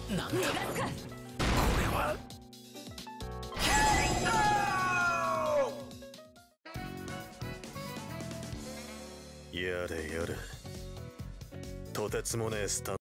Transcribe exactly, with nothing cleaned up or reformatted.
なんだこれは。やれやれ、とてつもねえスタン